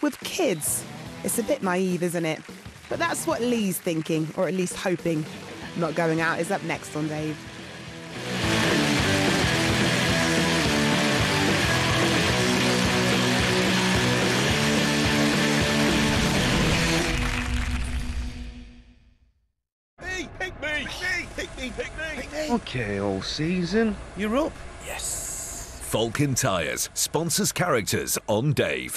with kids. It's a bit naive, isn't it? But that's what Lee's thinking, or at least hoping. Not Going Out is up next on Dave. Pick me! Okay, all season, you're up. Yes! Falcon Tyres sponsors characters on Dave.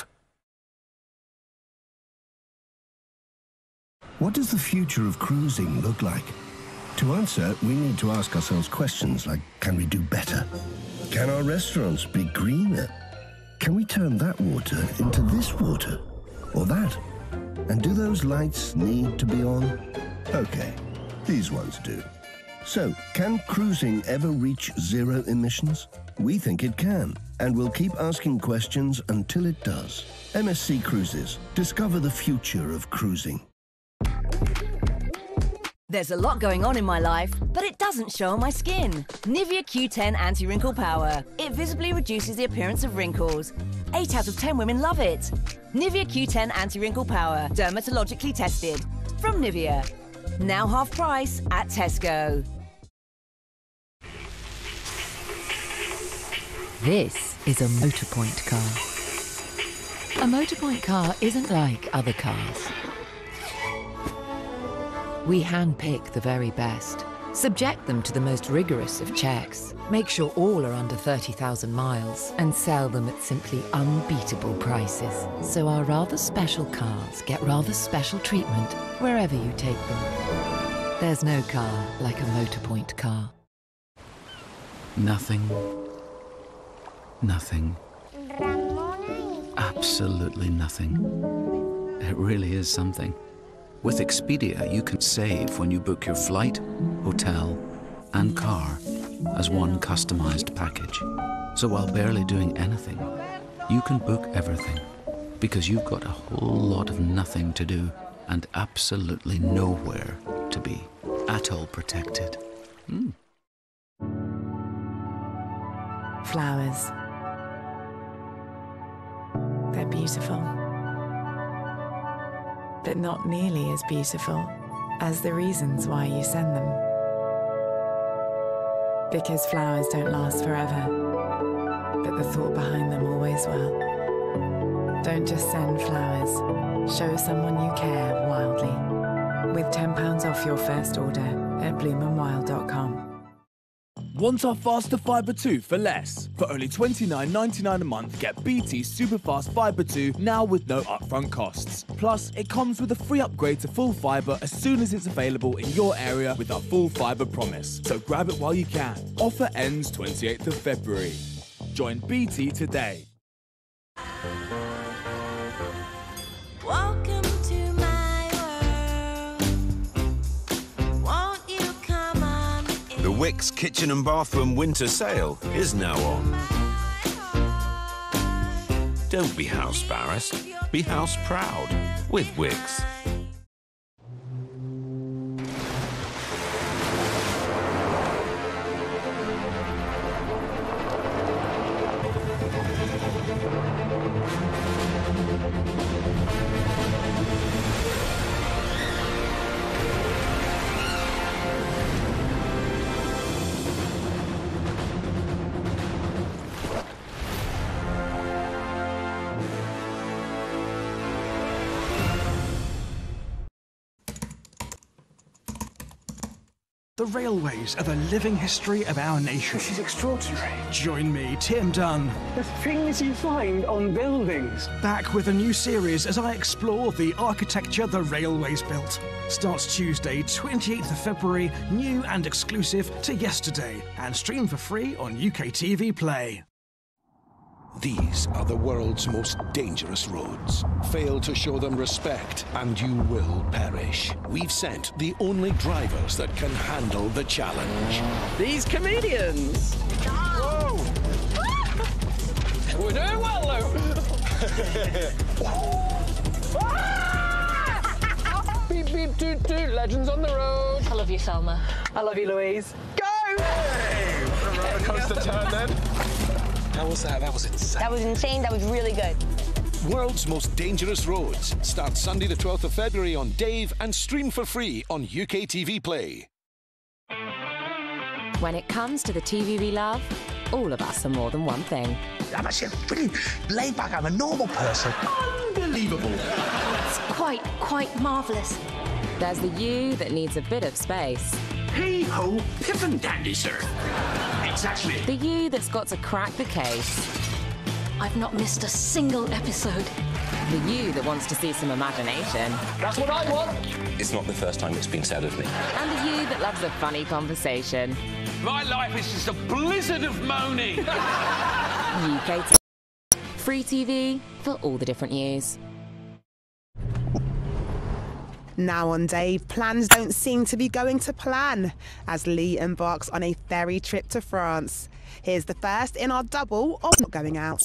What does the future of cruising look like? To answer, we need to ask ourselves questions like, can we do better? Can our restaurants be greener? Can we turn that water into this water? Or that? And do those lights need to be on? Okay, these ones do. So, can cruising ever reach zero emissions? We think it can, and we'll keep asking questions until it does. MSC Cruises. Discover the future of cruising. There's a lot going on in my life, but it doesn't show on my skin. Nivea Q10 Anti-Wrinkle Power. It visibly reduces the appearance of wrinkles. 8 out of 10 women love it. Nivea Q10 Anti-Wrinkle Power. Dermatologically tested. From Nivea. Now half price at Tesco. This is a Motorpoint car. A Motorpoint car isn't like other cars. We handpick the very best, subject them to the most rigorous of checks, make sure all are under 30,000 miles, and sell them at simply unbeatable prices. So our rather special cars get rather special treatment wherever you take them. There's no car like a Motorpoint car. Nothing. Nothing. Absolutely nothing. It really is something. With Expedia, you can save when you book your flight, hotel, and car as one customized package. So while barely doing anything, you can book everything because you've got a whole lot of nothing to do and absolutely nowhere to be. Atoll protected. Flowers. They're beautiful, but not nearly as beautiful as the reasons why you send them. Because flowers don't last forever, but the thought behind them always will. Don't just send flowers, show someone you care wildly. With £10 off your first order at bloomandwild.com. Want our faster Fibre 2 for less? For only $29.99 a month, get BT Superfast Fibre 2 now with no upfront costs. Plus, it comes with a free upgrade to full fibre as soon as it's available in your area with our full fibre promise. So grab it while you can. Offer ends 28th of February. Join BT today. Welcome to my world. Won't you come on in? The Wickes Kitchen and Bathroom Winter Sale is now on. Don't be house embarrassed, be house proud with Wickes. The railways are the living history of our nation. This is extraordinary. Join me, Tim Dunn. The things you find on buildings. Back with a new series as I explore the architecture the railways built. Starts Tuesday, 28th of February, new and exclusive to yesterday, and stream for free on UK TV Play. These are the world's most dangerous roads. Fail to show them respect, and you will perish. We've sent the only drivers that can handle the challenge. These comedians. Whoa! We're doing well, Lou. Beep, beep, toot, toot. Legends on the road. I love you, Selma. I love you, Louise. Go! Hey! A roller coaster turn then. How was that? That was insane. That was insane. That was really good. World's Most Dangerous Roads. Starts Sunday the 12th of February on Dave and stream for free on UK TV Play. When it comes to the TV we love, all of us are more than one thing. I'm actually pretty laid back. I'm a normal person. Unbelievable. It's quite marvellous. There's the you that needs a bit of space. Hey-ho, piffin dandy, sir. Exactly. The you that's got to crack the case. I've not missed a single episode. The you that wants to see some imagination. That's what I want. It's not the first time it's been said of me. And the you that loves a funny conversation. My life is just a blizzard of moaning. UK Free TV for all the different yous. Now on Dave, plans don't seem to be going to plan as Lee embarks on a ferry trip to France. Here's the first in our double of not going out.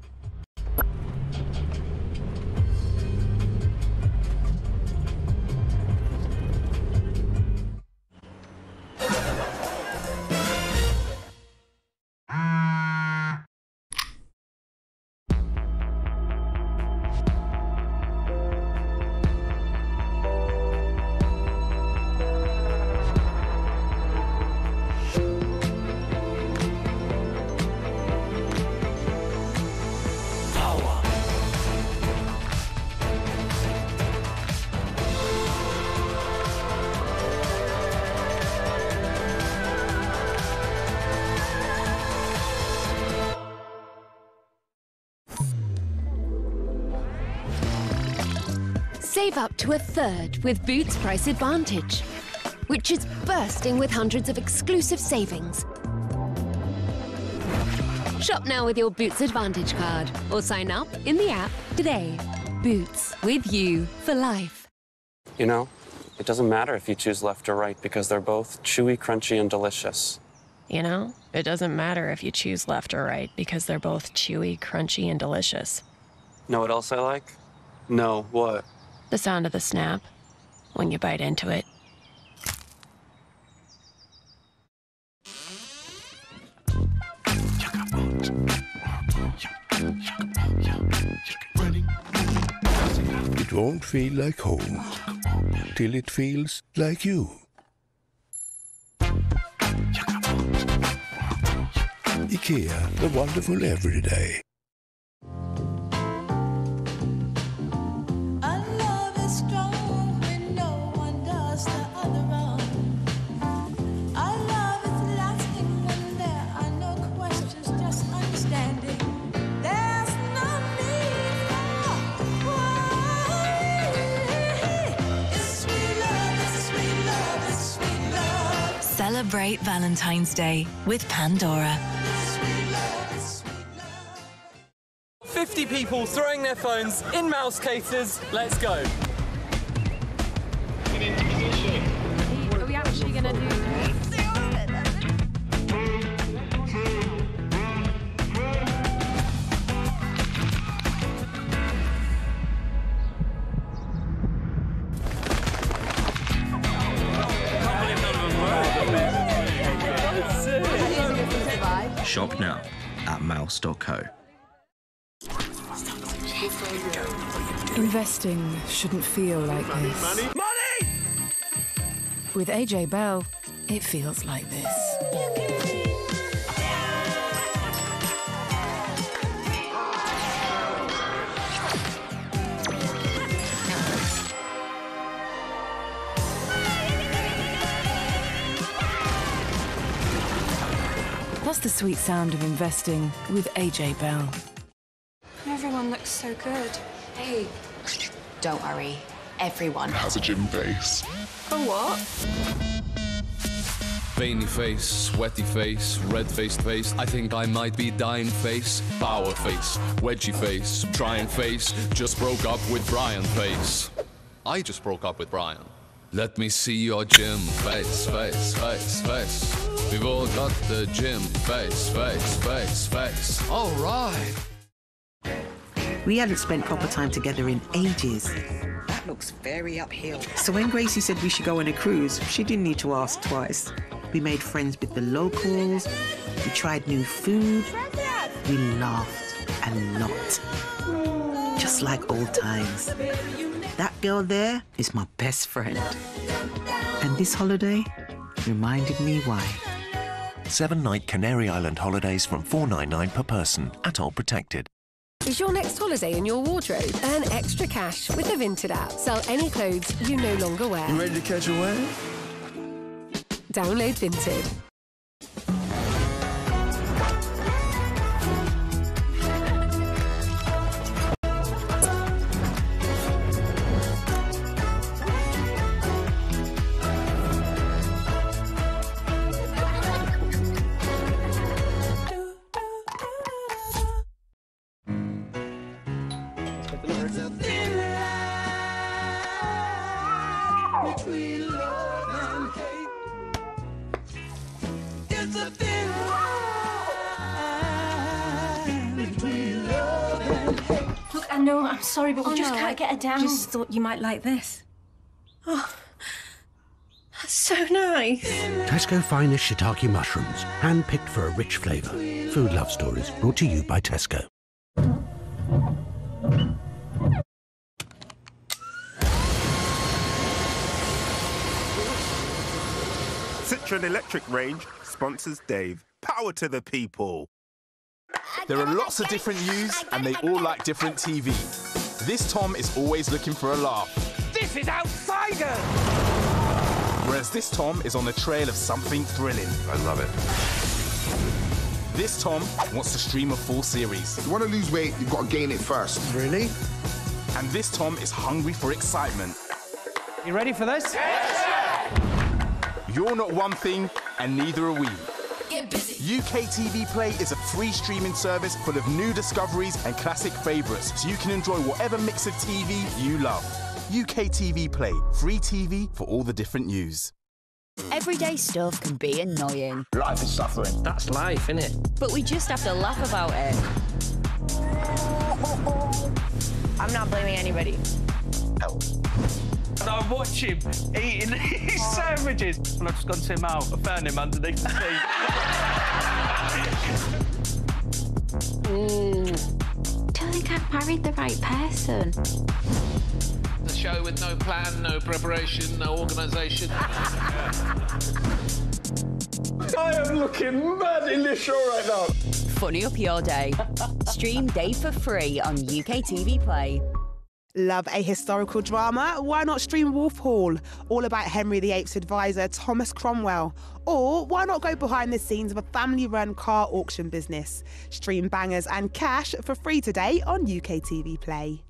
Save up to a third with Boots Price Advantage, which is bursting with hundreds of exclusive savings. Shop now with your Boots Advantage card or sign up in the app today. Boots, with you for life. You know, it doesn't matter if you choose left or right because they're both chewy, crunchy, and delicious. You know, it doesn't matter if you choose left or right because they're both chewy, crunchy, and delicious. Know what else I like? No, what? The sound of the snap when you bite into it. It won't feel like home till it feels like you. IKEA, the wonderful everyday. Celebrate Valentine's Day with Pandora. 50 people throwing their phones in mouse cases. Let's go. Are we actually gonna do this? Shop now at mouse.co. Investing shouldn't feel like this. Money! With AJ Bell, it feels like this. That's the sweet sound of investing with AJ Bell. Everyone looks so good. Hey, don't worry. Everyone has a gym face. A what? Veiny face, sweaty face, red-faced face. I think I might be dying face. Power face, wedgie face, trying face. Just broke up with Brian face. I just broke up with Brian. Let me see your gym face, face, face, face. We've all got the gym face, face, face, face. All right. We hadn't spent proper time together in ages. That looks very uphill. So when Gracie said we should go on a cruise, she didn't need to ask twice. We made friends with the locals, we tried new food, we laughed a lot. just like old times. That girl there is my best friend. And this holiday reminded me why. 7-night Canary Island holidays from $4.99 per person at All Protected. Is your next holiday in your wardrobe? Earn extra cash with the Vinted app. Sell any clothes you no longer wear. You ready to catch a wave? Download Vinted. Look, I know, I'm sorry, but we just can't get her down. I just thought you might like this. Oh, that's so nice. Tesco finest shiitake mushrooms, hand-picked for a rich flavour. Food Love Stories, brought to you by Tesco. Citroen Electric Range sponsors Dave. Power to the people. There are lots of different yous, and they all like different TV. This Tom is always looking for a laugh. This is Outsiders! Whereas this Tom is on the trail of something thrilling. I love it. This Tom wants to stream a full series. If you want to lose weight, you've got to gain it first. Really? And this Tom is hungry for excitement. You ready for this? You're not one thing, and neither are we. Get busy. UK TV Play is a free streaming service full of new discoveries and classic favourites, so you can enjoy whatever mix of TV you love. UK TV Play, free TV for all the different news. Everyday stuff can be annoying. Life is suffering. That's life, innit? But we just have to laugh about it. I'm not blaming anybody. And I watch him eating his sandwiches. And I've just gone to him out. I found him underneath the seat. Don't think I've married the right person. The show with no plan, no preparation, no organisation. I am looking mad in this show right now. Funny up your day. Stream Dave for free on UK TV Play. Love a historical drama? Why not stream Wolf Hall? All about Henry VIII's advisor, Thomas Cromwell. Or why not go behind the scenes of a family-run car auction business? Stream bangers and cash for free today on UK TV Play.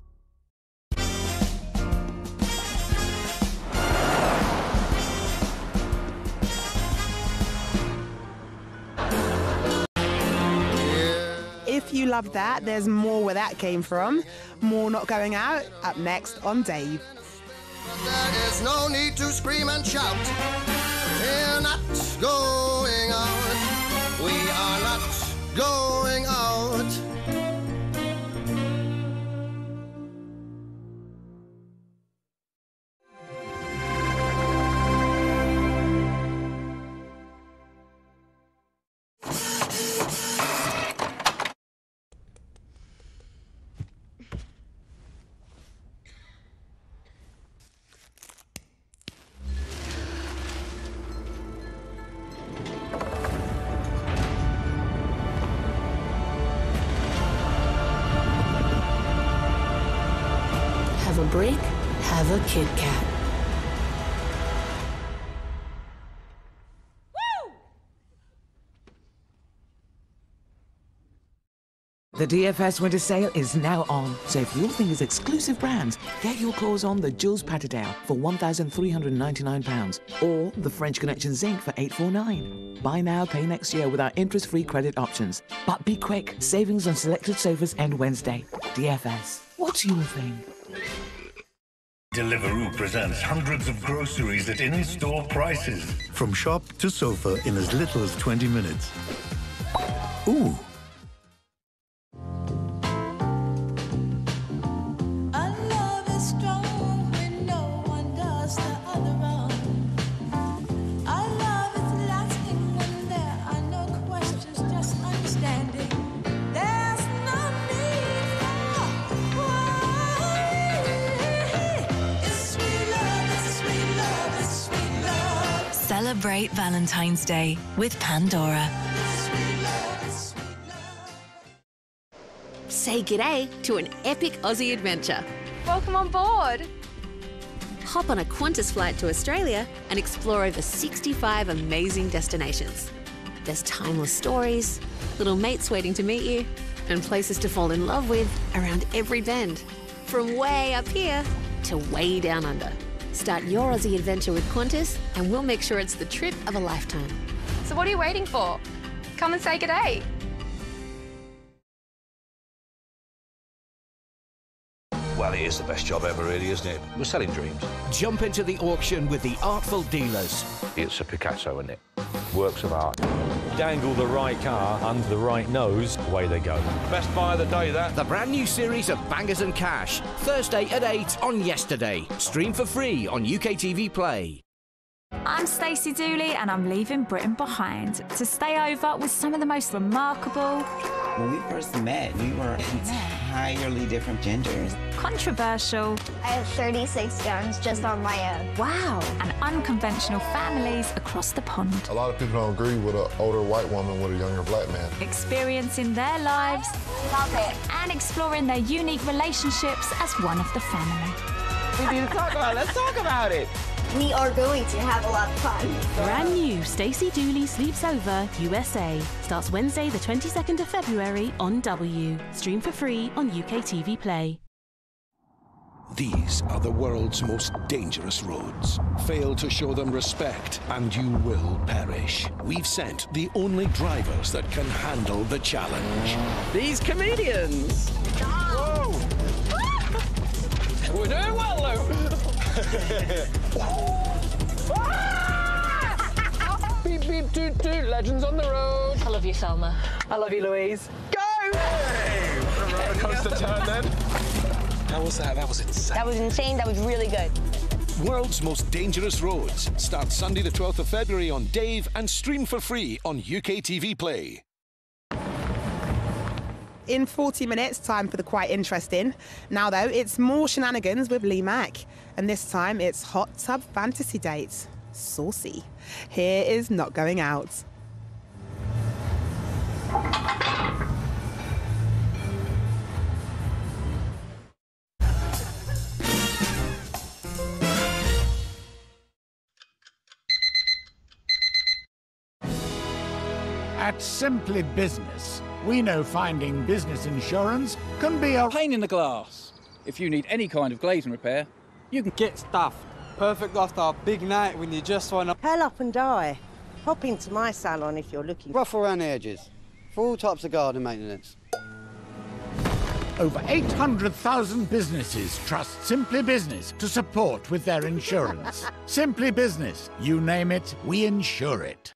If you love that, there's more where that came from. More Not Going Out, up next on Dave. There is no need to scream and shout. We're not going out. We are not going out. Have a brick, have a Kit Kat. The DFS winter sale is now on, so if your thing is exclusive brands, get your claws on the Jules Patterdale for £1,399 or the French Connection Zinc for $849. Buy now, pay next year with our interest-free credit options. But be quick, savings on selected sofas end Wednesday. DFS, what's your thing? Deliveroo presents hundreds of groceries at in-store prices. From shop to sofa in as little as 20 minutes. Ooh. Celebrate Valentine's Day with Pandora. Say g'day to an epic Aussie adventure. Welcome on board. Hop on a Qantas flight to Australia and explore over 65 amazing destinations. There's timeless stories, little mates waiting to meet you, and places to fall in love with around every bend. From way up here to way down under. Start your Aussie adventure with Qantas and we'll make sure it's the trip of a lifetime. So what are you waiting for? Come and say g'day. Well, it is the best job ever, really, isn't it? We're selling dreams. Jump into the auction with the Artful Dealers. It's a Picasso, isn't it? Works of art. Dangle the right car under the right nose, away they go. Best buy of the day, that. The brand new series of Bangers and Cash. Thursday at 8 on Yesterday. Stream for free on UKTV Play. I'm Stacey Dooley and I'm leaving Britain behind to stay over with some of the most remarkable... When we first met, we were entirely different genders. Controversial. I have 36 stones just on my own. Wow. And unconventional families across the pond. A lot of people don't agree with an older white woman with a younger black man. Experiencing their lives. Love it. And exploring their unique relationships as one of the family. We need to talk about it. Let's talk about it. We are going to have a lot of fun. Brand new Stacey Dooley Sleeps Over USA. Starts Wednesday the 22nd of February on W. Stream for free on UKTV Play. These are the world's most dangerous roads. Fail to show them respect and you will perish. We've sent the only drivers that can handle the challenge. These comedians. Whoa. We're doing well, though. Beep, beep, toot, toot. Legends on the road. I love you, Selma. I love you, Louise. Go! Hey! What a roller coaster turn, then. How was that? That was insane. That was insane. That was really good. World's Most Dangerous Roads. Starts Sunday the 12th of February on Dave and stream for free on UKTV Play. In 40 minutes, time for the quite interesting. Now, though, it's more shenanigans with Lee Mack. And this time, it's hot tub fantasy dates. Saucy. Here is Not Going Out. At Simply Business, we know finding business insurance can be a pain in the glass. If you need any kind of glazing repair, you can get stuffed. Perfect after a big night when you just want to hell up and die. Hop into my salon if you're looking. Rough around the edges. For all types of garden maintenance. Over 800,000 businesses trust Simply Business to support with their insurance. Simply Business. You name it, we insure it.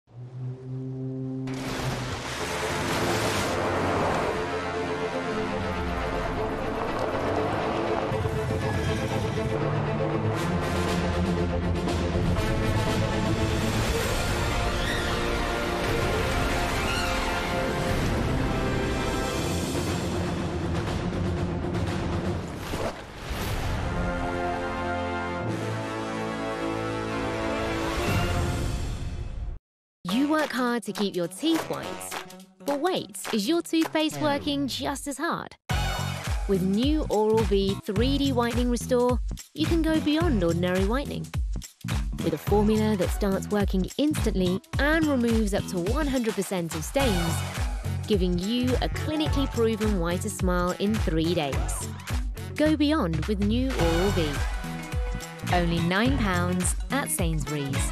You work hard to keep your teeth white. But wait, is your toothpaste working just as hard? With new Oral-B 3D Whitening Restore, you can go beyond ordinary whitening. With a formula that starts working instantly and removes up to 100% of stains, giving you a clinically proven whiter smile in 3 days. Go beyond with new Oral-B. Only £9 at Sainsbury's.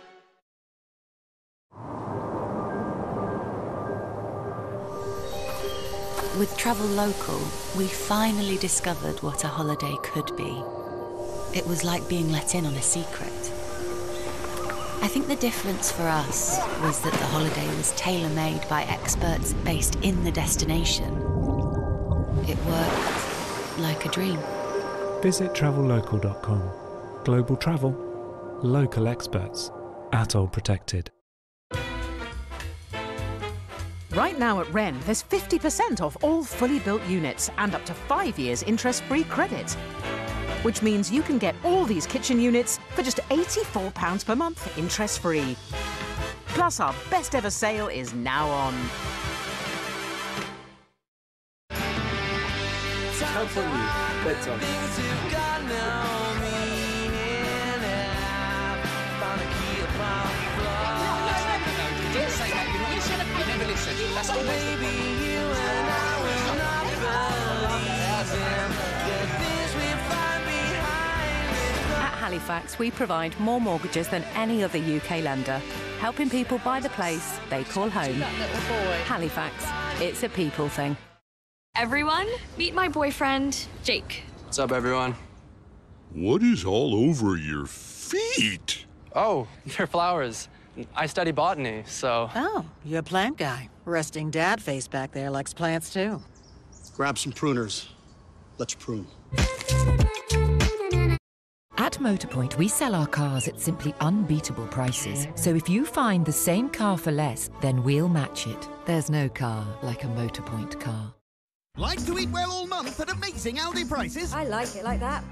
With Travel Local, we finally discovered what a holiday could be. It was like being let in on a secret. I think the difference for us was that the holiday was tailor-made by experts based in the destination. It worked like a dream. Visit travellocal.com. Global travel, local experts, ATOL protected. Right now at Wren, there's 50% off all fully built units and up to 5 years interest-free credit. which means you can get all these kitchen units for just £84 per month, interest-free. Plus, our best ever sale is now on. How funny. Bedtime. Don't say that. You listen. You never listen. That's all. At Halifax, we provide more mortgages than any other UK lender, helping people buy the place they call home. Halifax, it's a people thing. Everyone, meet my boyfriend, Jake. What's up, everyone? What is all over your feet? Oh, they're flowers. I study botany, so... Oh, you're a plant guy. Resting dad face back there likes plants, too. Grab some pruners. Let's prune. At Motorpoint, we sell our cars at simply unbeatable prices. So if you find the same car for less, then we'll match it. There's no car like a Motorpoint car. Like to eat well all month at amazing Aldi prices? I like it like that.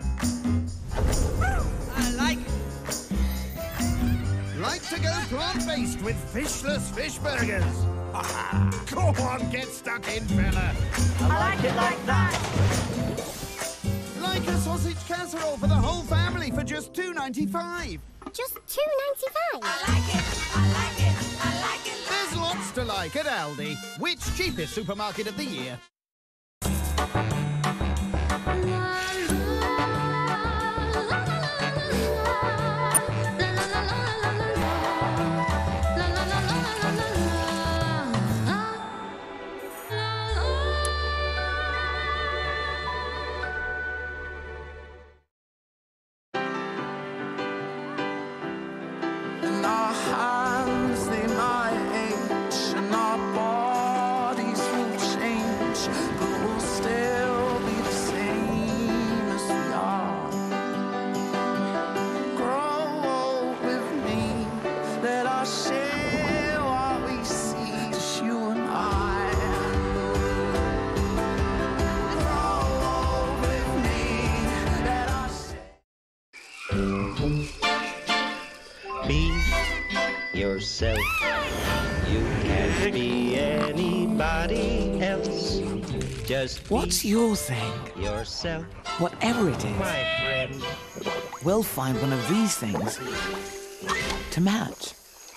I like it. Like to go plant-based with fishless fish burgers? Go on, get stuck in, fella. I like it like that. Like a sausage casserole for the whole family for just $2.95. Just $2.95. I like it, I like it, I like it. There's lots to like at Aldi. Which cheapest supermarket of the year? Yourself. You can't be anybody else. Just what's your thing? Yourself. Whatever it is. My friend. We'll find one of these things to match.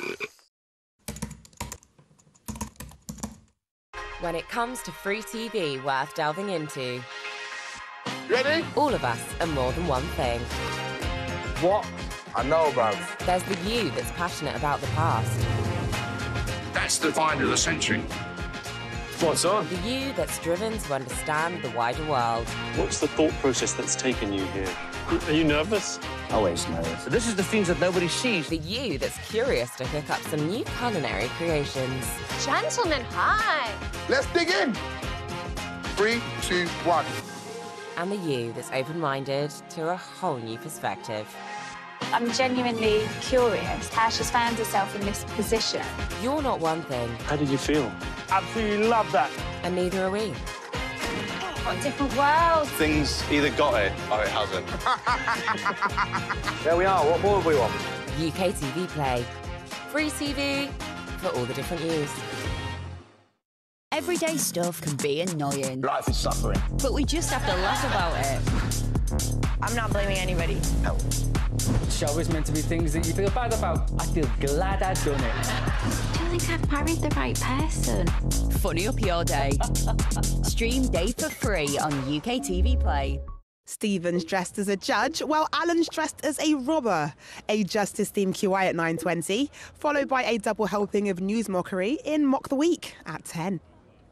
When it comes to free TV worth delving into, ready? All of us are more than one thing. What? I know about. There's the you that's passionate about the past. That's the find of the century. What's on? The you that's driven to understand the wider world. What's the thought process that's taken you here? Are you nervous? Always nervous. So this is the things that nobody sees. The you that's curious to cook up some new culinary creations. Gentlemen, hi. Let's dig in. 3, 2, 1. And the you that's open-minded to a whole new perspective. I'm genuinely curious how she found herself in this position. You're not one thing. How did you feel? Absolutely love that. And neither are we. What different worlds. Things either got it or it hasn't. There we are. What more have we want? UK TV Play. Free TV for all the different yous. Everyday stuff can be annoying. Life is suffering. But we just have to laugh about it. I'm not blaming anybody. No. Show is meant to be things that you feel bad about. I feel glad I've done it. I don't think I've married the right person. Funny up your day. Stream Day for free on UK TV Play. Stephen's dressed as a judge, while Alan's dressed as a robber. A justice-themed QI at 9:20, followed by a double helping of news mockery in Mock the Week at 10.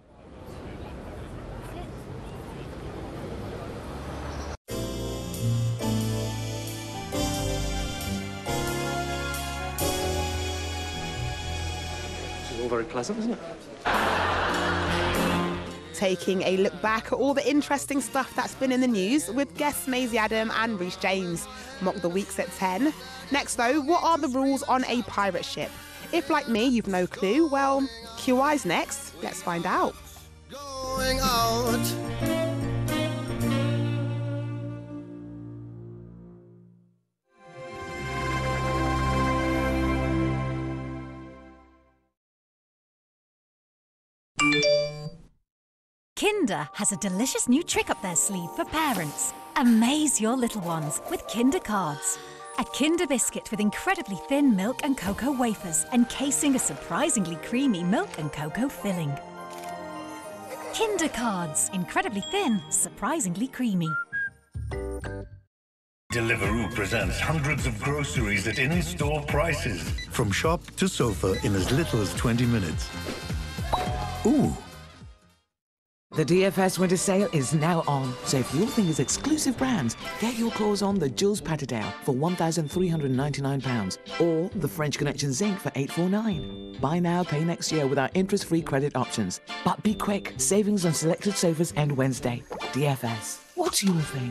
All very pleasant, isn't it? Taking a look back at all the interesting stuff that's been in the news with guests Maisie Adam and Rhys James. Mock the Week's at 10. Next though, what are the rules on a pirate ship? If like me, you've no clue, well, QI's next. Let's find out. Going out. Kinder has a delicious new trick up their sleeve for parents. Amaze your little ones with Kinder Cards. A Kinder biscuit with incredibly thin milk and cocoa wafers, encasing a surprisingly creamy milk and cocoa filling. Kinder Cards. Incredibly thin, surprisingly creamy. Deliveroo presents hundreds of groceries at in-store prices. From shop to sofa in as little as 20 minutes. Ooh. The DFS winter sale is now on, so if your thing is exclusive brands, get your claws on the Jules Patterdale for £1,399 or the French Connection Zinc for £849. Buy now, pay next year with our interest-free credit options. But be quick, savings on selected sofas end Wednesday. DFS, what's your thing?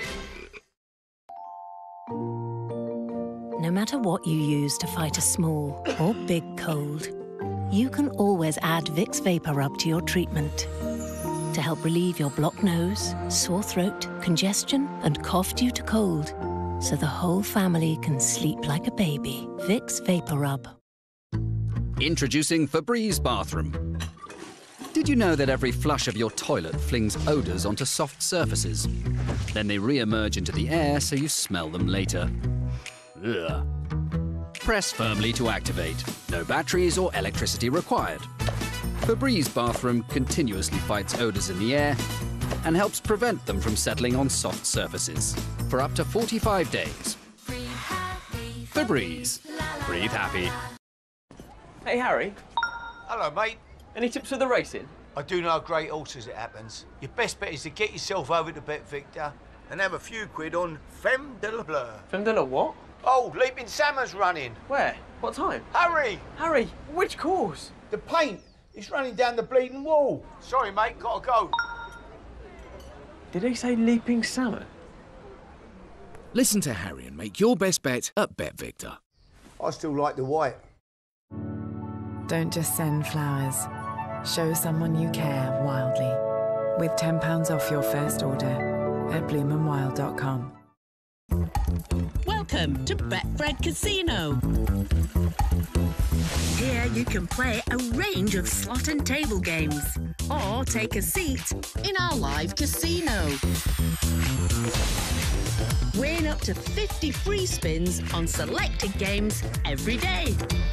No matter what you use to fight a small or big cold, you can always add Vicks Vapor Rub to your treatment to help relieve your blocked nose, sore throat, congestion and cough due to cold, so the whole family can sleep like a baby. Vicks Vapor Rub. Introducing Febreze Bathroom. Did you know that every flush of your toilet flings odours onto soft surfaces? Then they re-emerge into the air so you smell them later. Ugh. Press firmly to activate. No batteries or electricity required. Febreze Bathroom continuously fights odours in the air and helps prevent them from settling on soft surfaces for up to 45 days. Febreze. Breathe happy. Hey, Harry. Hello, mate. Any tips for the racing? I do know a great horse as it happens. Your best bet is to get yourself over to Bet Victor and have a few quid on Femme de la Bleu. Femme de la what? Oh, Leaping Salmon's running. Where? What time? Hurry! Harry, which course? The paint. It's running down the bleeding wall. Sorry, mate, gotta go. Did he say Leaping Salmon? Listen to Harry and make your best bet at Bet Victor. I still like the white. Don't just send flowers. Show someone you care wildly. With £10 off your first order at bloomandwild.com. Welcome to Betfred Casino. Here you can play a range of slot and table games, or take a seat in our live casino. Win up to 50 free spins on selected games every day.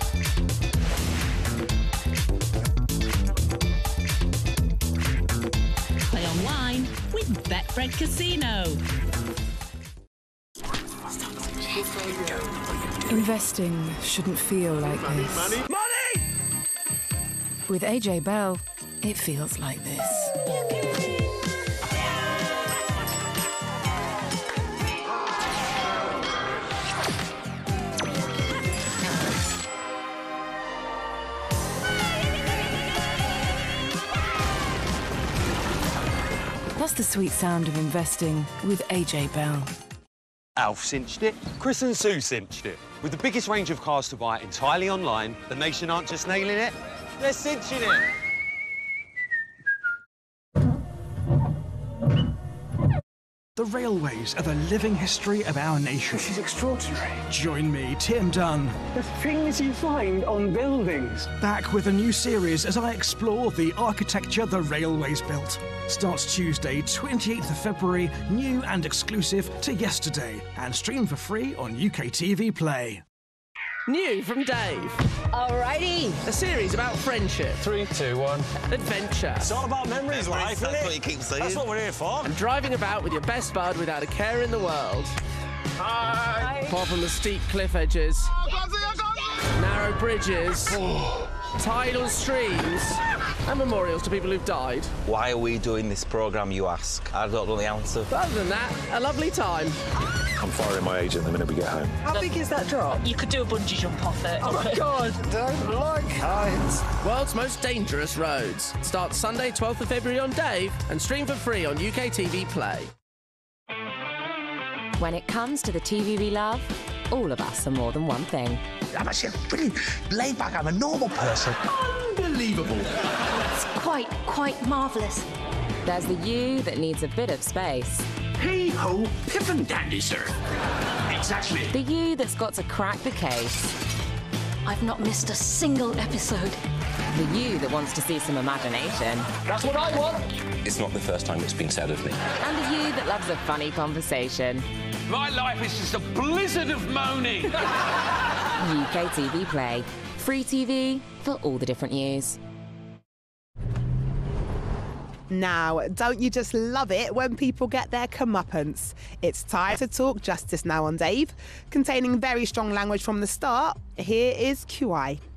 Play online with Betfred Casino. Investing shouldn't feel like this. Money! With AJ Bell, it feels like this. That's the sweet sound of investing with AJ Bell. Alf cinched it. Chris and Sue cinched it. With the biggest range of cars to buy entirely online, the nation aren't just nailing it, they're cinching it. The railways are the living history of our nation. This is extraordinary. Join me, Tim Dunn. The things you find on buildings. Back with a new series as I explore the architecture the railways built. Starts Tuesday, 28th of February, new and exclusive to yesterday, and stream for free on UK TV Play. New from Dave. Alrighty. A series about friendship. 3, 2, 1. Adventure. It's all about memories, life, isn't it? That's what you keep saying. That's what we're here for. And driving about with your best bud without a care in the world. Hi. Apart from the steep cliff edges. Narrow bridges. Tidal streams. And memorials to people who've died. Why are we doing this programme, you ask? I don't know the answer. But other than that, a lovely time. I'm firing my agent the minute we get home. How big is that drop? You could do a bungee jump off it. Oh my God! Don't like heights. World's most dangerous roads. Starts Sunday, 12th of February on Dave, and stream for free on UK TV Play. When it comes to the TV we love, all of us are more than one thing. I'm actually pretty laid back. I'm a normal person. Unbelievable. It's quite marvellous. There's the you that needs a bit of space. Hey-ho, pip and dandy, sir. Exactly. The you that's got to crack the case. I've not missed a single episode. The you that wants to see some imagination. That's what I want. It's not the first time it's been said of me. And the you that loves a funny conversation. My life is just a blizzard of moaning. UK TV Play. Free TV for all the different yous. Now, don't you just love it when people get their comeuppance? It's time to talk justice now on Dave. Containing very strong language from the start, here is QI.